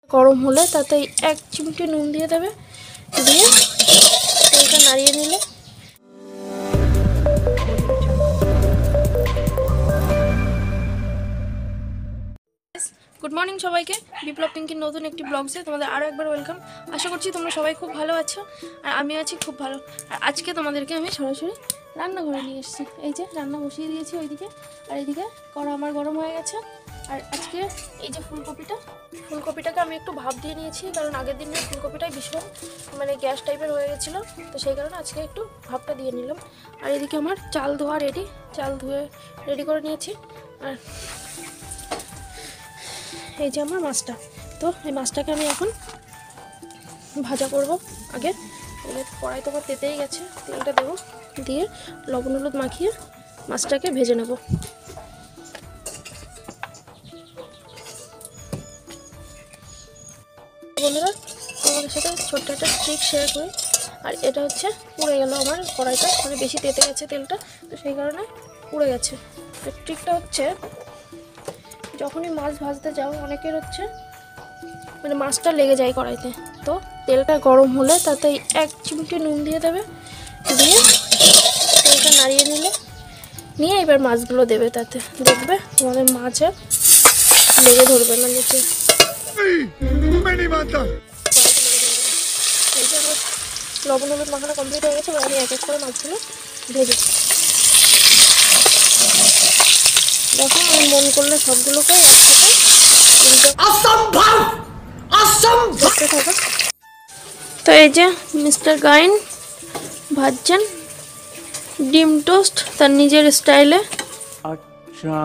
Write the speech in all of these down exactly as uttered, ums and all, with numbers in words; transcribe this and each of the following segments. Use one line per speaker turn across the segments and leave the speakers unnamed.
গরম হলে তাতে এক চিমটি নুন দিয়ে দেবে, দিয়ে তেলটা নাড়িয়ে নিলে গুড মর্নিং সবাইকে। বিপ্লব পিঙ্কির নতুন একটি ব্লগসে তোমাদের আরও একবার ওয়েলকাম। আশা করছি তোমরা সবাই খুব ভালো আছো আর আমি আছি খুব ভালো। আর আজকে তোমাদেরকে আমি সরাসরি রান্নাঘরে নিয়ে এসেছি। এই যে রান্না বসিয়ে দিয়েছি ওইদিকে, আর এইদিকে কড়া আমার গরম হয়ে গেছে। আর আজকে এই যে ফুলকপিটা ফুলকপিটাকে আমি একটু ভাপ দিয়ে নিয়েছি, কারণ আগের দিনের ফুলকপিটাই ভীষণ মানে গ্যাস টাইপের হয়ে গেছিলো, তো সেই কারণে আজকে একটু ভাপটা দিয়ে নিলাম। আর এদিকে আমার চাল ধোয়া রেডি, চাল ধুয়ে রেডি করে নিয়েছি। আর এই যে আমার মাছটা, তো এই মাছটাকে আমি এখন ভাজা করব। আগে কড়াই তো আমার তেতেই গেছে, তেলটা দেবো, দিয়ে লবণ হলুদ মাখিয়ে মাছটাকে ভেজে নেব। বন্ধুরা, তোমাদের সাথে ছোট্ট একটা ট্রিক শেয়ার করি। আর এটা হচ্ছে পুড়ে গেল আমার কড়াইটা, মানে বেশি তেতে গেছে তেলটা, তো সেই কারণে পুড়ে গেছে। তো ট্রিকটা হচ্ছে, যখনই মাছ ভাজতে যাও অনেকের হচ্ছে মানে মাছটা লেগে যায় কড়াইতে, তো তেলটা গরম হলে তাতে এক চিমটি নুন দিয়ে দেবে, দিয়ে তেলটা নাড়িয়ে নিলে নিয়ে এবার মাছগুলো দেবে, তাতে দেখবে তোমাদের মাছ আর লেগে ধরবে না নিচে। লবণ হলুদ মাখানো কমপ্লিট হয়ে গেছে, এবার আমি এক এক করে মাছগুলো ভেজে দেখো, আমি মন করলে সবগুলোকে একসাথে থাকো। তো এই যে মিস্টার গাইন ভাজছেন ডিম টোস্ট তার নিজের স্টাইলে। আচ্ছা,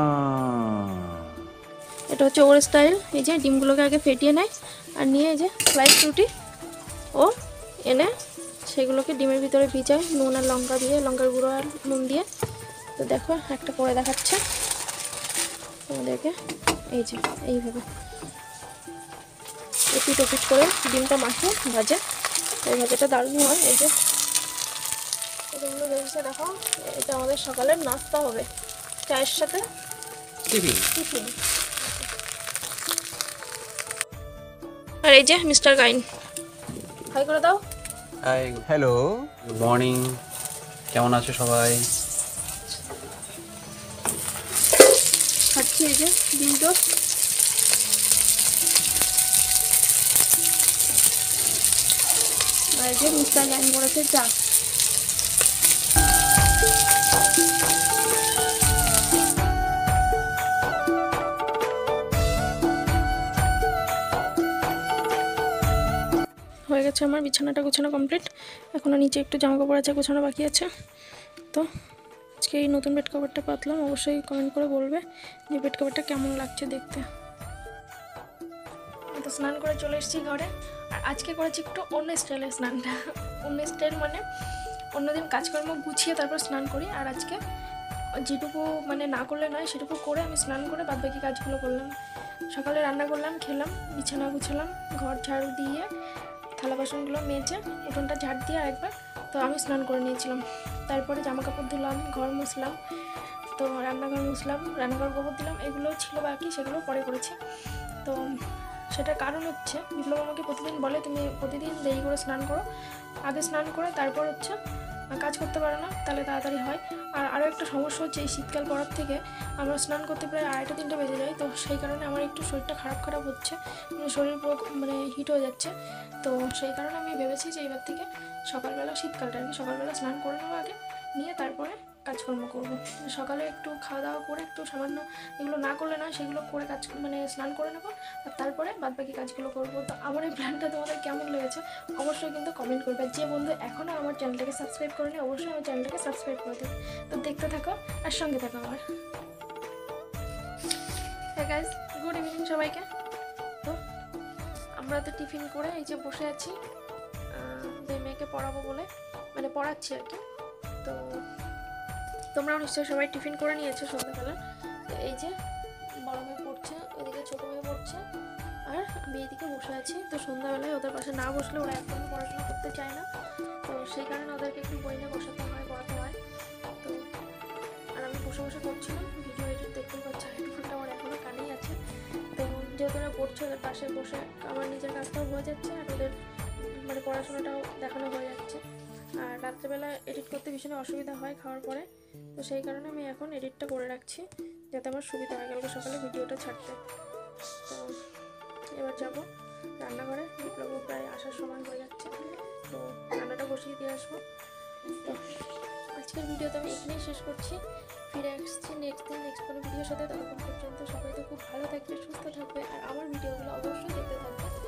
এটা হচ্ছে ওর স্টাইল। এই যে ডিমগুলোকে আগে ফেটিয়ে নেয়, আর নিয়ে এই যে স্লাইস রুটি ও এনে সেগুলোকে ডিমের ভিতরে ভিজায় নুন আর লঙ্কা দিয়ে, লঙ্কার গুঁড়ো আর নুন দিয়ে। তো দেখো একটা করে দেখাচ্ছে তোমাদেরকে। এই যে এইভাবে এপিট ওপিট করে ডিমটা মাখিয়ে ভাজে, এই ভাজাটা দারুণ হয়। এই যে এগুলো ভেজেছে দেখো, এটা আমাদের সকালের নাস্তা হবে চায়ের সাথে টিফিন। আর এই যে মিস্টার গাইন, হাই করে দাও।
হাই, হ্যালো, গুড মর্নিং, কেমন আছো সবাই?
খাচ্ছি এই যে ডিম টোস্ট। আর এই যে মিস্টার গাইন করেছে চা। হয়ে গেছে আমার বিছানাটা গোছানো কমপ্লিট, এখনও নিচে একটু জামা কাপড় আছে গোছানো বাকি আছে। তো আজকে এই নতুন বেড কভারটা পাতলাম, অবশ্যই কমেন্ট করে বলবে যে বেড কভারটা কেমন লাগছে দেখতে। তো স্নান করে চলে এসেছি ঘরে, আর আজকে করেছি একটু অন্য স্টাইলের স্নানটা। অন্য স্টাইল মানে অন্যদিন কাজকর্ম গুছিয়ে তারপর স্নান করি, আর আজকে যেটুকু মানে না করলে নয় সেটুকু করে আমি স্নান করে বাদ বাকি কাজগুলো করলাম। সকালে রান্না করলাম, খেলাম, বিছানা গুছালাম, ঘর ঝাড়ু দিয়ে থালা বাসনগুলো মেজে উঠোনটা ঝাড় দিয়ে আরেকবার তো আমি স্নান করে নিয়েছিলাম। তারপরে জামা কাপড় ধুলাম, ঘর মুছলাম, তো রান্নাঘর মুছলাম, রান্নাঘর গোবর দিলাম, এগুলো ছিল বাকি, সেগুলো পরে করেছি। তো সেটার কারণ হচ্ছে বিপ্লব আমাকে প্রতিদিন বলে তুমি প্রতিদিন দেরি করে স্নান করো, আগে স্নান করে তারপর হচ্ছে কাজ করতে পারো না, তাহলে তাড়াতাড়ি হয়। আর আরও একটা সমস্যা হচ্ছে এই শীতকাল পড়ার থেকে আমরা স্নান করতে প্রায় আড়াইটা তিনটে বেজে যায়, তো সেই কারণে আমার একটু শরীরটা খারাপ খারাপ হচ্ছে, মানে শরীর পুরো মানে হিট হয়ে যাচ্ছে। তো সেই কারণে আমি ভেবেছি যে এবার থেকে সকালবেলা, শীতকালটা আর কি, সকালবেলা স্নান করে নেবো আগে, নিয়ে তারপরে কাজকর্ম করবো। সকালে একটু খাওয়া দাওয়া করে একটু সামান্য এগুলো না করলে না, সেগুলো করে কাজ মানে স্নান করে নেবো, আর তারপরে বাদবাকি কাজগুলো করবো। তো আমার এই প্ল্যানটা তোমাদের কেমন লেগেছে অবশ্যই কিন্তু কমেন্ট করবে। যে বন্ধু এখনও আমার চ্যানেলটাকে সাবস্ক্রাইব করেনি অবশ্যই আমার চ্যানেলটাকে সাবস্ক্রাইব করে দেবে। তো দেখতে থাকো আর সঙ্গে থাকো আমার। হ্যাঁ গাইস, গুড ইভিনিং সবাইকে। তো আমরা তো টিফিন করে এই যে বসে আছি, দুই মেয়েকে পড়াবো বলে, মানে পড়াচ্ছি আর কি। তো তোমরাও নিশ্চয়ই সবাই টিফিন করে নিয়েছো সন্ধ্যাবেলা। তো এই যে বড় মেয়ে পড়ছে, ওইদিকে ছোটো মেয়ে পড়ছে, আর আমি এইদিকে বসে আছি। তো সন্ধ্যাবেলায় ওদের পাশে না বসলে ওরা একদমই পড়াশোনা করতে চায় না, তো সেই কারণে ওদেরকে একটু বই নিয়ে বসাতে হয়, পড়াতে হয়। তো আর আমি বসে বসে করছিলাম, ভিডিও এডিট দেখতেই পাচ্ছি, হেডফোনটা আমার এখনও কানেই আছে। তো যেহেতু যেহেতু ওরা পড়ছে ওদের পাশে বসে আমার নিজের কাজটাও হয়ে যাচ্ছে আর ওদের মানে পড়াশোনাটাও দেখানো হয়ে যাচ্ছে। আর রাত্রেবেলা এডিট করতে ভীষণ অসুবিধা হয় খাওয়ার পরে, তো সেই কারণে আমি এখন এডিটটা করে রাখছি যাতে আমার সুবিধা হয় কালকে সকালে ভিডিওটা ছাড়তে। তো এবার যাব রান্নাঘরে, বিপ্লব প্রায় আসার সময় হয়ে যাচ্ছে, তো রান্নাটা বসিয়ে দিয়ে আসবো। তো আজকের ভিডিওটা আমি এখানেই শেষ করছি, ফিরে আসছি নেক্সট দিন নেক্সট কোনো ভিডিওর সাথে। ততক্ষণ পর্যন্ত সবাই তো খুব ভালো থাকবে, সুস্থ থাকবে, আর আমার ভিডিওগুলো অবশ্যই দেখতে থাকবে।